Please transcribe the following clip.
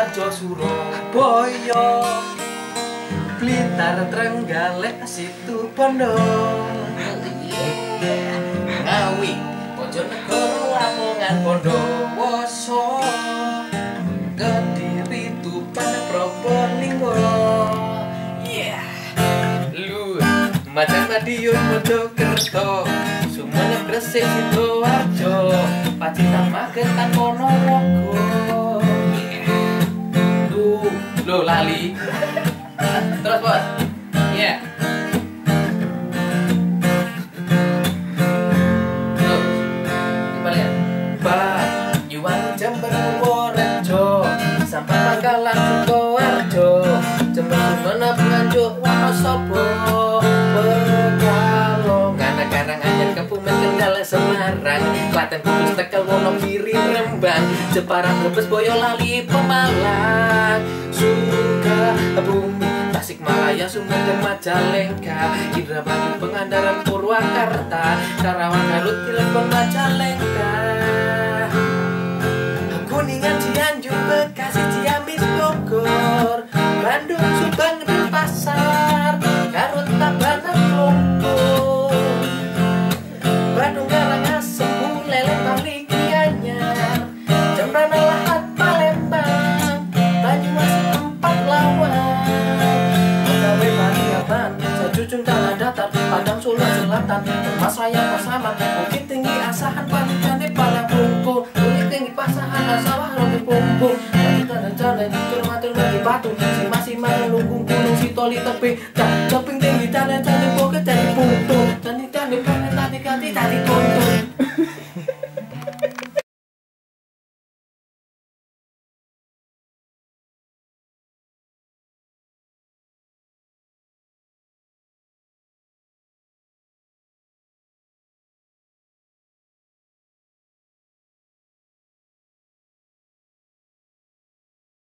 Sidoarjo Surabaya Blitar Trenggalek Situbondo Ngawi Bojonegoro Lamongan Bondowoso Kediri Tuban Probolinggo Lu Macan Madiun Mojokerto Sumenep Gresik Sidoarjo Pacitan Magetan Ponorogo Lu lali terus bos ya terus kembali Banyuwangi Jember Purworejo sampai Bangkalan Sukoharjo Jember Sumenep Nganjuk Wonosobo Pekalongan Karanganyar Kebumen Kendal Semarang Klaten Kudus Tegal Wonogiri Rembang Jepara Brebes Boyolali Pemalang Sukabumi Tasikmalaya Sumedang Majalengka Indramayu Pangandaran Purwakarta Karawang Garut Cirebon Majalengka Kuningan Cianjur Bekasi Ciamis Bogor Bandung Subang Denpasar Garut Tabanan Lumpur Bandung Karangasem Buleleng Bali Gianyar Jembrana Lahat Palembang Banyumas Empat Lawan Mentawai Pariaman Sajujung Tanah Datar Padang Solo Selatan Mas Raya Pasaman Bukit Tinggi Asahan Panikane Palangkungku Bukit Tinggi Pasahan Asawah Robi Pumpu Tanah Tanah Turmatur Bagi Batu Sima-sima Lungkung Gunung Sitoli Tepi Teping Tinggi Tanah Tanah Bukit Tani Puntung Tani Tani Tani Tani Tani Tani Puntung